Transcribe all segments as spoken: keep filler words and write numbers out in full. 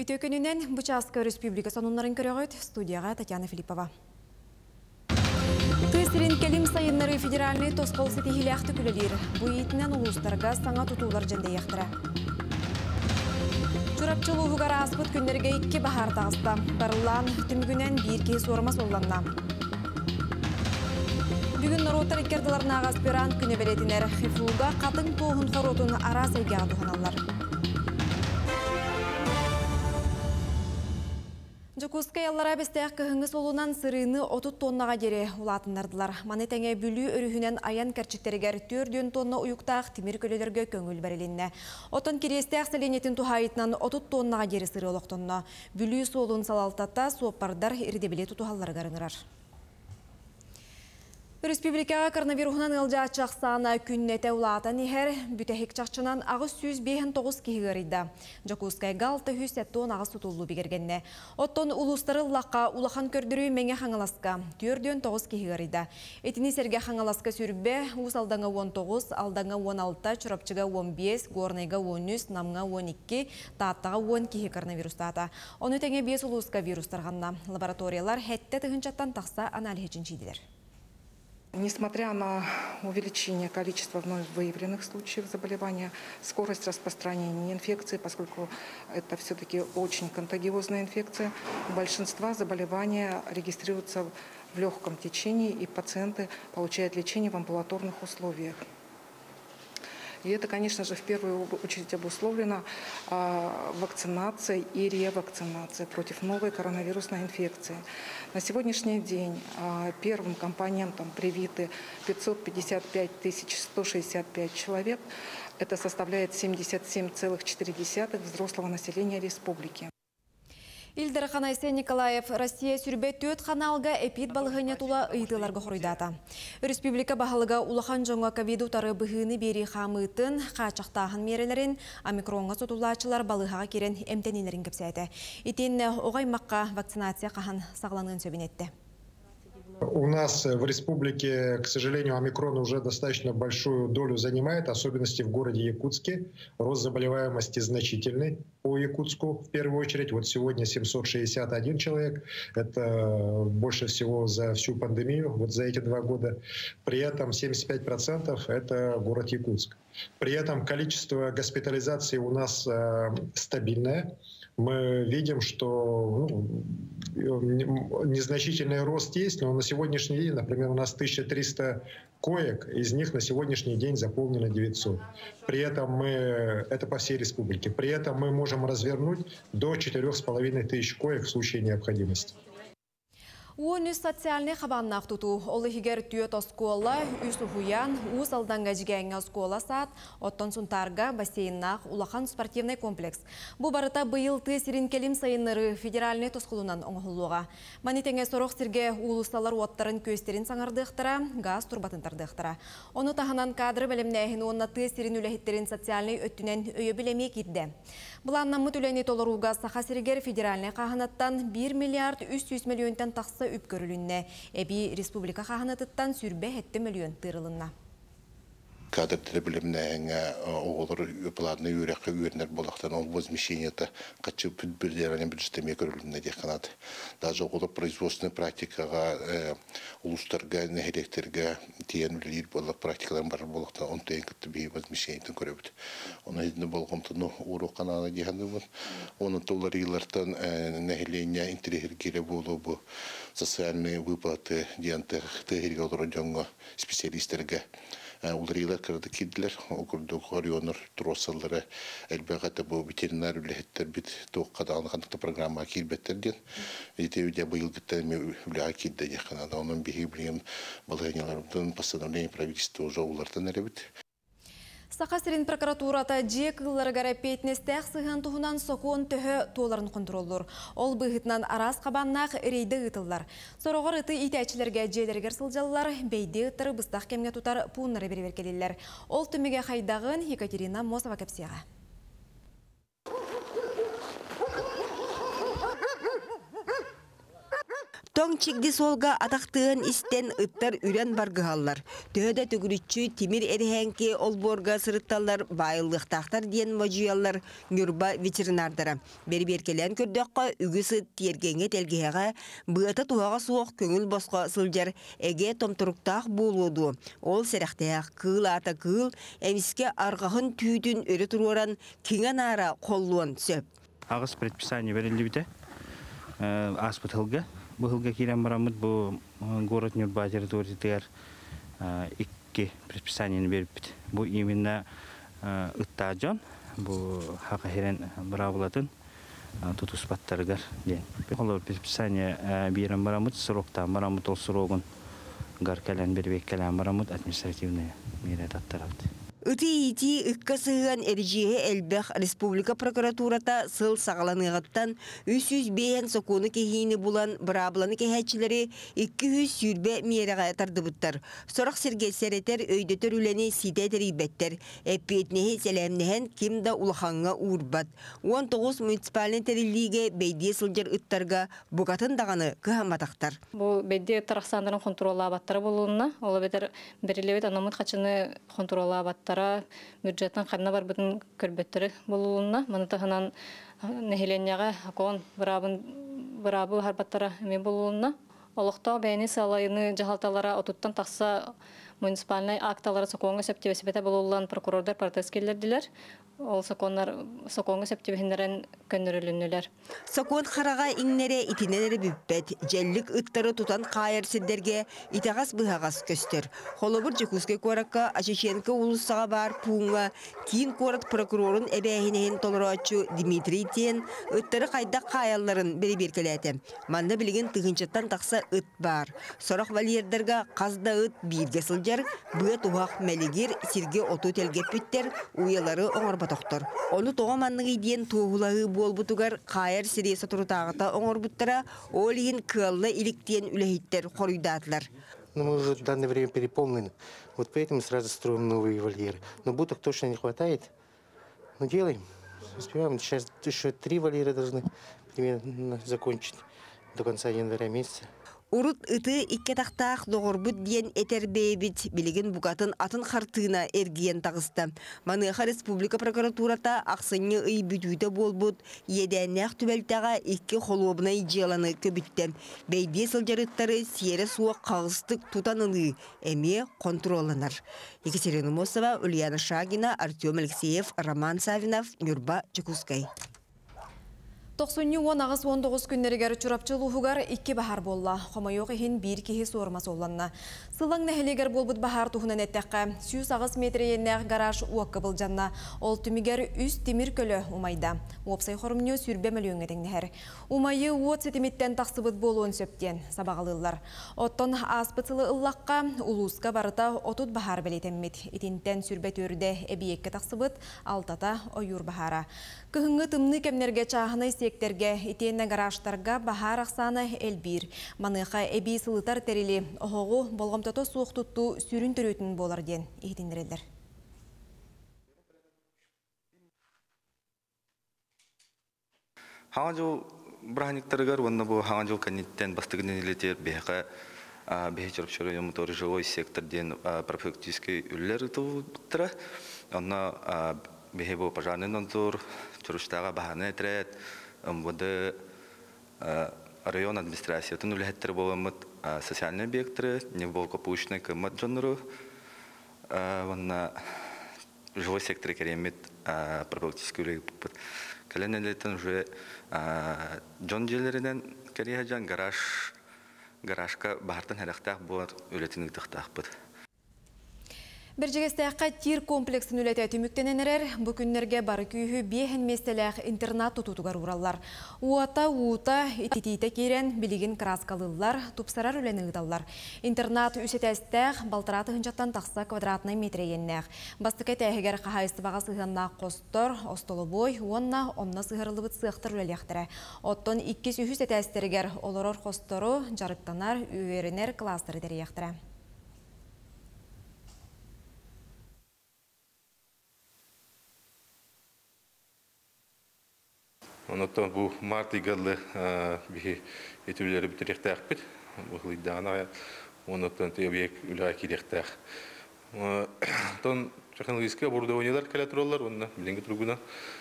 Үтөкөнүнен Бучаска Республика сонунларын көрөгөт студияга Татьяна Филиппова. Тысырин келим сайыннары федеральный тоскол сетихилякты күлелер. Буитинен улустарга саңа тутулар жэнде яқтыра. Чурапчылуугар аспыт күннерге икки бахар тағыста. Барылан түмгүнен бир кейс ормас олланна. Бүгін нұротар иккерділарына аспирант күні белетінер. Хифуга қатын тоғын хоротын ара сайгаға туханалар. Жокускай аллара бестеяқ көхіңгі солунан сырыны отыз тоннаға дере улатындардылар. Манетеңе бүлі өрүхінен аян кәрчіктерігер төрден тонна уюқтақ темір көлелерге көңіл бәрелінне. Отын керестеяқ сәленетін тухайытынан отыз тоннаға дері сыры олықтонна. Бүлі солун салалтата суоппардар ирдебеле тутухаллар гарыңырар. Республикаға коронавирусынан ылжа чақсана күннете улатан ихер бүтәхік чақчынан ағыз сүз бейін тоғыз кейгірейді. Жокускай галты хүз сәттуын ағыз тұтылу бігергенне. Оттон улустары лаққа улахан көрдірі мәңе қаңаласқа төрден тоғыз кейгірейді. Етіні серге қаңаласқа сүрбе ұс алдаңа он тоғыз, алдаңа он алты, чұрапчыға он бес, горнайға он үш, намға он екі, тааттаға он кейі коронавирустата. Оны тәңе бес улуска вирустарғанна. Лабораториялар хәтті тұхынчаттан тақса анализін чейділер. Несмотря на увеличение количества вновь выявленных случаев заболевания, скорость распространения инфекции, поскольку это все-таки очень контагиозная инфекция, большинство заболеваний регистрируются в легком течении, и пациенты получают лечение в амбулаторных условиях. И это, конечно же, в первую очередь обусловлено э, вакцинацией и ревакцинацией против новой коронавирусной инфекции. На сегодняшний день э, первым компонентом привиты пятьсот пятьдесят пять тысяч сто шестьдесят пять человек. Это составляет семьдесят семь целых четыре десятых взрослого населения республики. Илдар Ханайсен Николаев Россия сүрбе төт ханалга эпид балығыне тула ыйтыларга хоройдата. Республика бағалыга улахан жоңға ковид утары бұғыны бері қамытын қачақтағын мерелерін омикронға сотулачылар балыға керен эмтенелерін кепсәді. Итен оғаймаққа вакцинация қахан сағланын сөбінетті. У нас в республике, к сожалению, омикрон уже достаточно большую долю занимает, особенности в городе Якутске. Рост заболеваемости значительный по Якутску в первую очередь. Вот сегодня семьсот шестьдесят один человек. Это больше всего за всю пандемию, вот за эти два года. При этом семьдесят пять процентов это город Якутск. При этом количество госпитализаций у нас э, стабильное. Мы видим, что ну, незначительный рост есть, но на сегодняшний день, например, у нас тысяча триста коек, из них на сегодняшний день заполнено девятьсот. При этом мы, это по всей республике, при этом мы можем развернуть до четырёх с половиной тысяч коек в случае необходимости. Уонус социальный хабаннақ тұту. Олы хигер түйет оскола, үсі хуян, ұс алданға жігәңі оскола саат, оттон сұнтарға бассейннақ улахан спортивный комплекс. Бұ барыта бұйыл тесірін келім сайынлары федеральный тосқылынан оңғылуға. Манетеңе сорық сірге улысталар уаттарын көстерін саңардықтыра, газ турбатындардықтыра. Оны тағынан кадры бәлемнәхін онна тесірін үләхеттерін социальный өттінен өйі білемей кетді. Бұланнамы түләне толыруға сақа сіргер федеральный қағанаттан бір миллиард үш жүз миллионтан тақсы үп көрілінне. Әбі республика қағанаттан сүрбе әтті миллион тырылынна. Кадр білімнәңі оғылыр өпіларыны үйрәқі үйерінер болақтан ол возмещениеті қатшы бүдбірдеріне бірістеме көрілінне де қанады. Даже оғылыр производственный практикаға ұлыстарға, нәхелектерге тиен үлілер болақ практикаларын бар болақтан он тейін күтті бей возмещениетін көребіді. Оны едіні болғымтыны ұру қананы дегенді бұл. Оны толар елартан нәхелене интерегергелі болу бұл социальные выплаты дианты тегерге олырын жоңға специалистерге. Уларилар кырды кидлер, окурдук орионор троссалары, әлбәғаты бұл ветеринар үләхеттер бит тоққадағын қандықты программа килбеттерден. Ете өйде бұл елгіттәріме үләға кидді деканада. Оның бейгі білген балғаняларымдың постановление правительства уже олардан әребіт. Сақасырын прокуратурата жек ғыларғара пейтнестәқ сыған тұғынан соқуын түхі толарын контроллар. Ол бұғытнан арас қабаннақ рейді ғытылар. Сорғыр ұты итәчілерге желергер сылжалылар, бейді ұттары бұстақ кемге тұтар пуынлары берверкелелер. Ол түмеге қайдағын Екатерина Мосова кәпсияға. Тоң чигди солга атақтығын истен ыттар үрен баргыгаллар. Төһөдө түгүрүччү Тимир Эрихенке олборга сырытталлар байыллыктактар диен можуяллар Нюрба ветеринардара. Берберкелен көрдөккө үгүсі тергенге телгеге быата туага суок көңүл боско сылжар эге томтуруктаах болуду. Ол серехтеак кыл ата кыл эмиске аргахын түйүтүн өрө туруран киңе нара коллуон сөп. Агыс предписание берилди бите. Аспытылга Бу хылга кирен барамыт, бу город Нюрба территориятыгар икки предписаниени бериппит. Бу именно ыттаажон, бу хака херен барабылатын тутуспаттарыгар ден. Олар предписание берен барамыт, сроктан барамыт, ол срогун гар кален бербек кален барамыт, административный мере таттарабыт. Ыты-ити ыкка сыган эржие элбэх республика прокуратурата сыл сағаланыгаттан үч жүз бейен сокуны кехини булан брабланы кехәчилери икки жүз сүрбе мереға тардыбыттар. Сорак сергесеретер өйдөтөр үлени сидетер ибеттер. Эппетнеhi сәлемнехен кимда улаханга урбат. он тогуз муниципален терилиге бейдие сылжар ыттарга бугатын дағаны кыхаматақтар. Бу бейдие тарақсандарын контролла абаттары болуына, ола бетер берилебет анамыт қачыны контролла абаттары бюджеттен қадна бар бүтін көрбеттері болуына, мұны тағынан нехеленияға акон бұрабы харбаттара мен болуына. Олықтау бәйіні салайыны жағалталара отуттан тақса муниципальный акталары соконга септебесебете болуылан прокурордар партескелерділер. Ол соконга септебесіндерін көнірілінілер. Сокон қараға иңнере итинелері бүппет, жәлік ыттары тутан қайыр сендерге итағас бұғағас көстер. Холобыр жүкізге көракка Ашешенкі улысаға бар пуңға кейін көрат прокурорын әбәйінеген толырачу Дмитрий Тен ыттары қайда қайалларын бері беркелеті. Манда білген тұғынчаттан тақса ыт бар. Сорақ валиердерға қазда ыт бирге сылжар, бұя туғақ мәлігер сирге оту телгеп бүттер, уялары оңыр батоқтыр. Оны тоғаманның иден туғылағы бол бұтығар қайыр сиресі тұрытағыта оңыр бұттыра, ол ең кылы иліктен үләйттер қоруйдатылар. Но мы уже в данное время переполнены. Вот поэтому сразу строим новые вольеры. Но будок точно не хватает. Но делаем. Успеваем. Сейчас еще три вольера должны примерно закончить до конца января месяца. Урут ыты икке тақтақ доғырбыт диен этербейбит билеген бугатын атын қартына эргиен тағысты. Маныға республика прокуратурата ақсыны үй бүтуді болбут, едәнәқ түбәлтаға икке холуабына идеяланы көбітті. Бейде сылжарыттары сиері суық қағыстық тутанылы, әме контролынар. Екатерина Мосова, Ульяна Шагина, Артем Алексеев, Роман Савинов, Нюрба, Чекускай. тоқсонню он ағыз он тоғыз күннерігер чурапчылу хугар икки бахар болла. Хомайоқ ехін бір кехі суырмас оланна. Сылың нәхелегер болбыт бахар тухынан әттәққа жүз ағыз метрейеннәқ гараж уаққы бұл жанна. Ол түмігер үз темір көлі умайда. Опсай хорымню сүрбе мөліөң әтіңнәр. Умайы уот сетіметтен тақсыбыт болуын сөптен сабағалылар. Оттон аспытылы ыллаққа улуска барыта отут бахар білетеммет. Итинтен сүрбе төрді әбиекке тақсыбыт алтата ойур бахара. Кыхыңы тымны кемнерге чағыны сектерге итенне гаражтарга бахар ақсаны элбир. Маныға эби сылытар терили оғығы болғымтато суық тұтту сүрін түретін болар ден ехтендірелдер. Хаған жол брахниктарығар, онна бұл хаған жол кәнеттен бастығынан елетер бейқа бейхе чырпшыры емуторы жилой сектор ден профилактический үлілер тұлдыра. Онна бейхе бұл пожарный надзор, чырыштаға бағаны әтірет, МВД, район администрациятын үліхеттер боламыд социальный объекттары, не бол капушный кымат жоныру, онна жилой сектор керемет профилактический үлігі бұппыд. Кәлен әлеттен уже жон желерінен кәрия жан гаражка бағартын әріқтақ болар өлетін үйтіқтақ бұд. Біржегестәққа тир комплексін үләті түміктененерер, бүкіннерге бары күйі бейхін местеләқ интернат тұтутығар уралар. Уата, уыта, итетейті керен білеген краскалылар, тұпсарар үләні ұдалар. Интернат үсетәстәқ балтыраты хынчаттан тақса квадратный метрейеннәқ. Бастықай тәйгер қағайыстыбаға сығанна қостор, остолы бой, онна омна сығырылыбыт сықтыр үләлектірі. Оттон иккес үхіс әтәстергер олырор қостору, жарықтанар, үйерінер кластыры дәрияқтірі. Онотон бу март игылы бихи этүлери битеректәкпит. Бу хылдана онотон тебек үлә киректәк. Тон технологический оборудованиелар калатроллар, онна биленге тургуна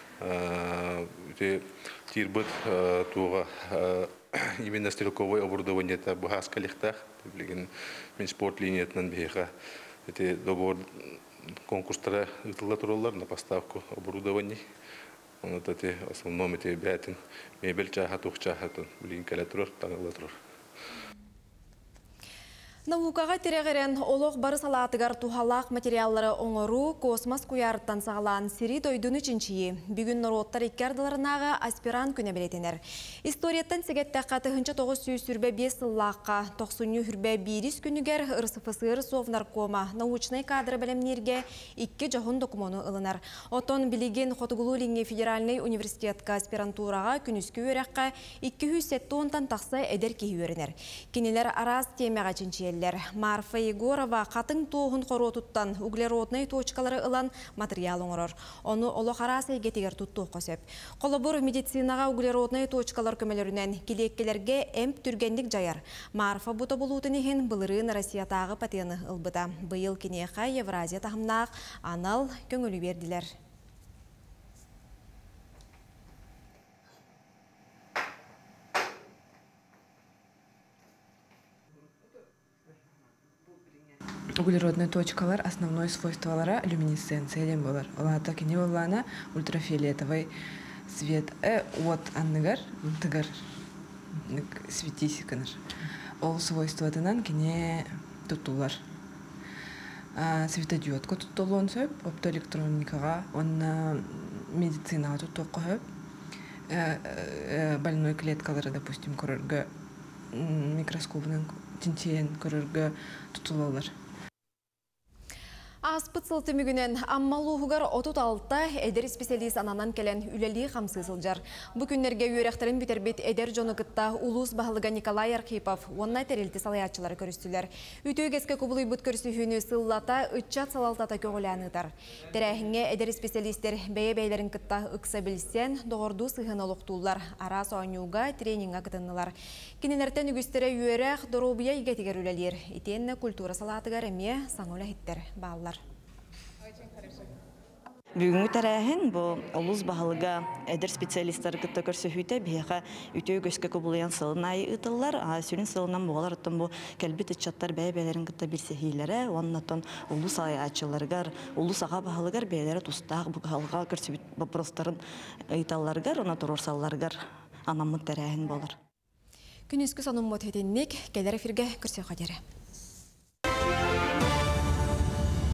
те тирбит туга именно стрелковое оборудование та бу хас калектәк, билеген мен спорт линиятынан бихи эти договор конкурстара ытылатроллар на поставку оборудований. Он это те основном эти бятин мебель чаха тух чаха тон билин калатрор таңылатрор. Наукаға терегерен олық бары салатыгар тухалақ материаллары оңыру космос куярттан сағалан сири дойдуны чинчии. Бүгін нороттар иккардыларынаға аспирант күне білетенер. Историяттан сегеттәққа тыхынча тоғыз сүйіз сүрбе бес сыллаққа тоқсыны хүрбе бирис күнігер ырсыфысыр совнаркома научный кадры білімнерге икки жоғын докумону ылынар. Отон билеген Хотугулу-Линге федеральный университетка аспирантураға күніскі өрәққа икки жүз сеттонтан тақсы әдер кейі өрінер. Кенелер араз темеға чинчие Марфа Егорова қатын тоғын қоротуттан углеродный точкалары ылан материал оңырыр. Оны олы қарасы егетегер тұтту қосып. Қолыбыр медицинаға углеродный точкалар көмелерінен келеккелерге әмп түргендік жайар. Марфа бұта болутынығын бұлырын Россиятағы патені ұлбыда. Бұйыл кенеқа Евразия тағымнақ анал көңілі берділер. Углеродные точкалар основное свойстволары люминесценция лембалар. Олата кене олана ультрафиолетовый свет. Э вот анныгар тыгар светисиканар. Ол свойствотынан кене тутулар. Светодиодка тутулон сөп, оптоэлектроникага, он медицинага тутуққа сөп. Больной клеткалары, допустим, көрөргө микроскопның тинтиен көрөргө тутулалар. Аспыт сылты мүгінен аммалуғығар отут алты әдер специалист ананан келен үлелі қамсы сылжар. Бұ күннерге үйректерін бітербет әдер жоны кытта улус бағылыға Николай Архипов онна терелті салаятчылары көрістілер. Үтігеске көбілі бұт көрісі хүні сыллата үтчат салалтата көгіләнытар. Тәрәхіңе әдер специалистер бәйе-бәйлерін кытта ұқса білсен, доғырду сығын олықтулар, ара соңюға тренинга кытынылар. Кенелерден үгістері үйрек доробия егетігер үлелер. Итенне культура салатығар әме саңылы хиттер бағылар. Бүгінгі тәрәхін бұл олыз бағылыға әдір специалисттары күтті көрсөйті бейіға үтеу көшкі көбілген сылын айы ұтылар. Сүрін сылынан бұғалар ұттын бұл кәлбет үтчаттар бәй-бәйлерін күтті білсехейлері, оннатын олыс аяқчыларғар, олыс аға бағылығар бәйлері тұстағы бұғалыға көрсөйт бопростарын ұйталарғар, оны тұрорсаларғар анамын тәрәхін болар. Күніскі санын мұт етеннік, кәлер эфирге көрсөй қадері.